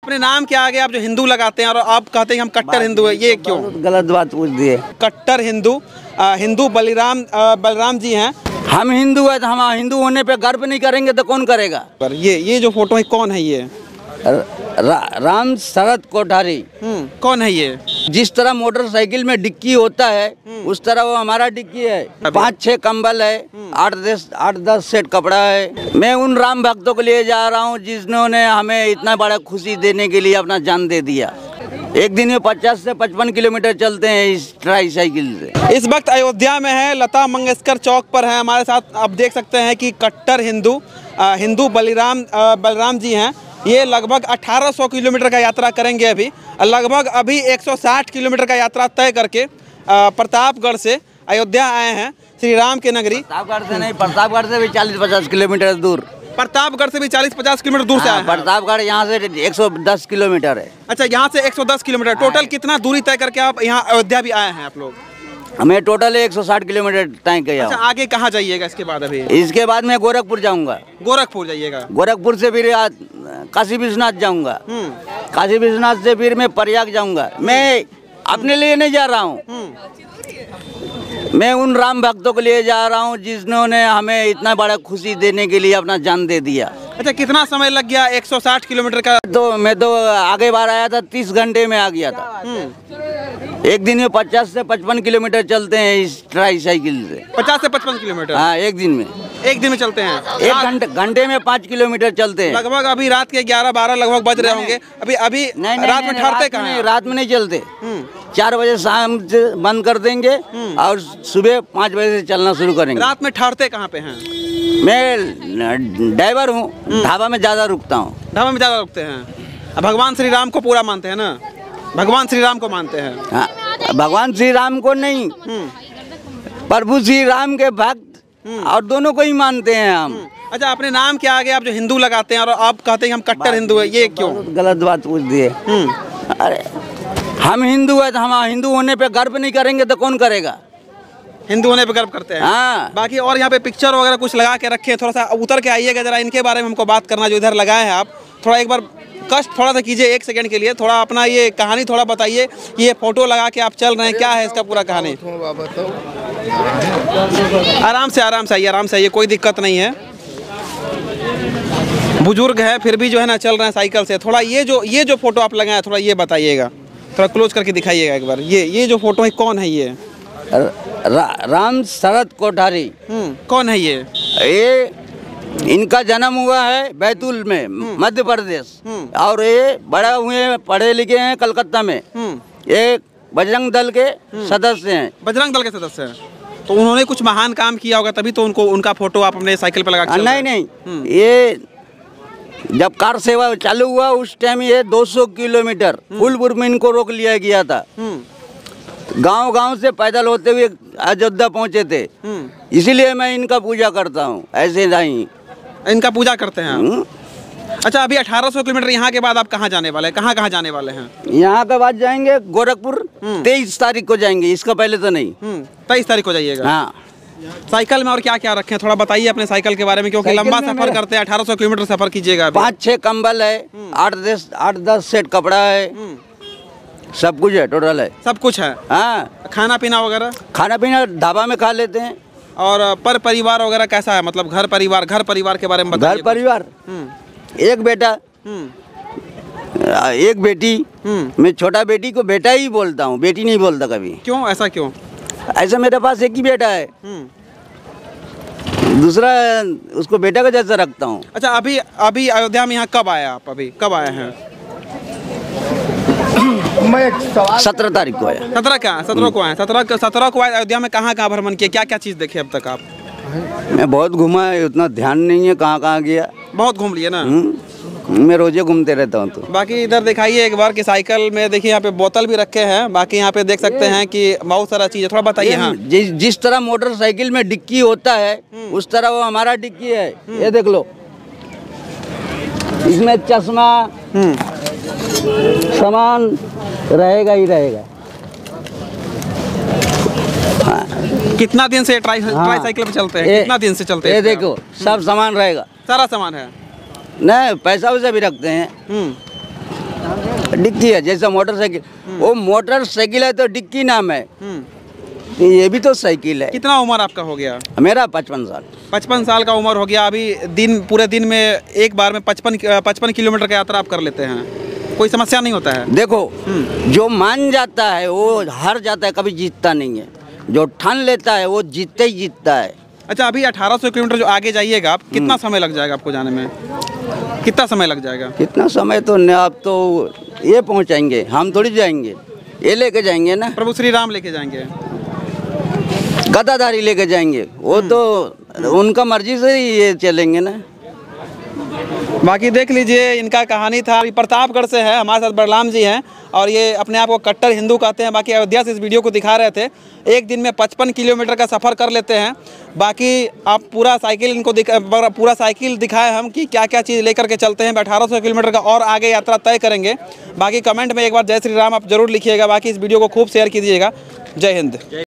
अपने नाम के आगे आप जो हिंदू लगाते हैं और आप कहते हैं हम कट्टर हिंदू है, ये क्यों? गलत बात पूछ दिए। कट्टर हिंदू बलराम जी हैं। हम हिंदू है तो हम हिंदू होने पे गर्व नहीं करेंगे तो कौन करेगा? पर ये जो फोटो है कौन है ये? राम शरद कोठारी। कौन है ये? जिस तरह मोटरसाइकिल में डिक्की होता है उस तरह वो हमारा डिक्की है। 5-6 कंबल है, 8-10 सेट कपड़ा है। मैं उन राम भक्तों के लिए जा रहा हूँ जिन्होंने हमें इतना बड़ा खुशी देने के लिए अपना जान दे दिया। एक दिन में 50 से 55 किलोमीटर चलते हैं इस ट्राई साइकिल से। इस वक्त अयोध्या में है, लता मंगेशकर चौक पर है हमारे साथ। आप देख सकते हैं कि कट्टर हिंदू बलराम जी हैं। ये लगभग 1800 किलोमीटर का यात्रा करेंगे अभी। लगभग अभी 160 किलोमीटर का यात्रा तय करके प्रतापगढ़ से अयोध्या आए हैं, श्री राम के नगरी। प्रतापगढ़ से नहीं, प्रतापगढ़ से भी 40-50 किलोमीटर दूर। प्रतापगढ़ से भी 40-50 किलोमीटर दूर से आए हैं। प्रतापगढ़ यहाँ से 110 किलोमीटर है। अच्छा, यहाँ से 110 किलोमीटर। टोटल कितना दूरी तय करके आप यहाँ अयोध्या भी आए हैं आप लोग? हमें टोटल 160 किलोमीटर तय किया। अच्छा, आगे कहाँ जाइएगा इसके बाद? अभी इसके बाद मैं गोरखपुर जाऊंगा। गोरखपुर जाइएगा? गोरखपुर से फिर काशी विश्वनाथ जाऊंगा। काशी विश्वनाथ से फिर मैं प्रयाग जाऊंगा। मैं अपने लिए नहीं जा रहा हूँ, मैं उन राम भक्तों के लिए जा रहा हूँ जिन्होंने हमें इतना बड़ा खुशी देने के लिए अपना जान दे दिया। अच्छा, कितना समय लग गया 160 किलोमीटर का? तो मैं तो आगे बार आया था 30 घंटे में आ गया था। एक दिन में 50 से 55 किलोमीटर चलते हैं इस ट्राई साइकिल से। 50 से 55 किलोमीटर? हाँ, एक दिन में चलते हैं। एक घंटे में 5 किलोमीटर चलते हैं। लगभग अभी रात के 11-12 लगभग बज रहे होंगे। अभी रात में ठहरते कहाँ हैं? रात में नहीं चलते। 4 बजे शाम से बंद कर देंगे और सुबह 5 बजे से चलना शुरू करेंगे। रात में ठहरते कहाँ पे हैं? मैं ड्राइवर हूँ, ढाबा में ज्यादा रुकता हूँ। ढाबा में ज्यादा रुकते हैं। भगवान श्री राम को पूरा मानते हैं ना? भगवान श्री राम को मानते हैं? हाँ, भगवान श्री राम को नहीं, प्रभु श्री राम के भक्त और दोनों को ही मानते हैं हम। अच्छा, अपने नाम के आगे आप जो हिंदू लगाते हैं और आप कहते हैं हम कट्टर हिंदू है, ये क्यों? गलत बात पूछ दिए। अरे हम हिंदू है तो हम हिंदू होने पे गर्व नहीं करेंगे तो कौन करेगा? हिंदू होने पे गर्व करते हैं। हाँ। बाकी और यहाँ पे पिक्चर वगैरह कुछ लगा के रखे, थोड़ा सा उतर के आइएगा जरा, इनके बारे में हमको बात करना जो इधर लगाए हैं आप। थोड़ा एक बार कष्ट थोड़ा सा कीजिए 1 सेकंड के लिए, थोड़ा अपना ये कहानी थोड़ा बताइए। ये फोटो लगा के आप चल रहे हैं, क्या है इसका पूरा कहानी? आराम से आइए, कोई दिक्कत नहीं है। बुजुर्ग है फिर भी जो है ना चल रहे हैं साइकिल से। थोड़ा ये जो फोटो आप लगाए थोड़ा ये बताइएगा, थोड़ा क्लोज करके दिखाइएगा एक बार। ये जो फोटो है कौन है ये? राम शरद कोठारी। कौन है ये? इनका जन्म हुआ है बैतूल में, मध्य प्रदेश, और ये बड़ा हुए पढ़े लिखे हैं कलकत्ता में। ये बजरंग दल के सदस्य हैं। बजरंग दल के सदस्य हैं? तो उन्होंने कुछ महान काम किया होगा तभी तो उनका फोटो आप अपने साइकिल पे लगा के? नहीं, ये जब कार सेवा चालू हुआ उस टाइम ये 200 किलोमीटर फूलपुर में इनको रोक लिया गया था। गांव से पैदल होते हुए अयोध्या पहुंचे थे। इसीलिए मैं इनका पूजा करता हूं, ऐसे नहीं। इनका पूजा करते हैं? अच्छा, अभी 1800 किलोमीटर यहाँ के बाद आप कहाँ जाने वाले हैं? कहाँ जाने वाले हैं? यहाँ के बाद जाएंगे गोरखपुर। 23 तारीख को जाएंगे, इसका पहले तो नहीं। 23 तारीख को जाइएगा? हाँ। साइकिल में और क्या क्या रखे हैं थोड़ा बताइए अपने साइकिल के बारे में, क्योंकि लंबा सफर करते हैं, 1800 किलोमीटर सफर कीजिएगा। 5-6 कंबल है, 8-10 सेट कपड़ा है, सब कुछ है, टोटल है, सब कुछ है। हाँ। खाना पीना वगैरह? खाना पीना ढाबा में खा लेते हैं। और पर परिवार वगैरह कैसा है? मतलब घर परिवार के बारे में बताइए। घर परिवार, एक बेटा, एक बेटी। मैं छोटा बेटी को बेटा ही बोलता हूँ, बेटी नहीं बोलता कभी। क्यों, ऐसा क्यों? ऐसा मेरे पास एक ही बेटा है, दूसरा उसको बेटा का जैसा रखता हूँ। अच्छा, अभी अयोध्या में यहाँ कब आए आप? अभी कब आए हैं? 17 तारीख को आया। 17 को आए? 17 को आए अयोध्या में। कहाँ भ्रमण किया, क्या चीज़ देखे अब तक आप? मैं बहुत घूमा है, उतना ध्यान नहीं है कहाँ गया। बहुत घूम लिए ना? मैं रोजे घूमते रहता हूँ। तो बाकी इधर दिखाइए एक बार कि साइकिल में देखिए यहाँ पे बोतल भी रखे हैं। बाकी यहाँ पे देख सकते हैं कि बहुत सारा चीज़ है, थोड़ा बताइए। हाँ, जिस तरह मोटरसाइकिल में डिक्की होता है उस तरह वो हमारा डिक्की है। ये देख लो, इसमें चश्मा सामान रहेगा ही रहेगा। कितना दिन से ट्राई साइकिल पे चलते हैं? कितना दिन से चलते हैं? ये देखो, सब सामान रहेगा, सारा सामान है। नहीं, पैसा वैसा भी रखते हैं। डिक्की है जैसा मोटरसाइकिल, वो मोटरसाइकिल है तो डिक्की नाम है, ये भी तो साइकिल है। कितना उम्र आपका हो गया? मेरा 55 साल। 55 साल का उम्र हो गया। अभी पूरे दिन में एक बार में 55 किलोमीटर का यात्रा आप कर लेते हैं, कोई समस्या नहीं होता है? देखो, जो मान जाता है वो हार जाता है, कभी जीतता नहीं है। जो ठान लेता है वो जीतते ही जीतता है। अच्छा, अभी 1800 किलोमीटर जो आगे जाइएगा आप, कितना समय लग जाएगा आपको जाने में? कितना समय लग जाएगा? कितना समय तो न, आप तो ये पहुंचाएंगे, हम थोड़ी जाएंगे, ये लेके जाएंगे ना। प्रभु श्री राम लेके जाएंगे, गदाधारी लेके जाएंगे, वो तो उनका मर्जी से ही ये चलेंगे ना। बाकी देख लीजिए, इनका कहानी था। अभी प्रतापगढ़ से है, हमारे साथ बलराम जी हैं और ये अपने आप को कट्टर हिंदू कहते हैं। बाकी अयोध्या से इस वीडियो को दिखा रहे थे। एक दिन में 55 किलोमीटर का सफ़र कर लेते हैं। बाकी आप पूरा साइकिल दिखाए हम कि क्या क्या चीज़ लेकर के चलते हैं। 1800 किलोमीटर का और आगे यात्रा तय करेंगे। बाकी कमेंट में एक बार जय श्री राम आप जरूर लिखिएगा। बाकी इस वीडियो को खूब शेयर कीजिएगा। जय हिंद।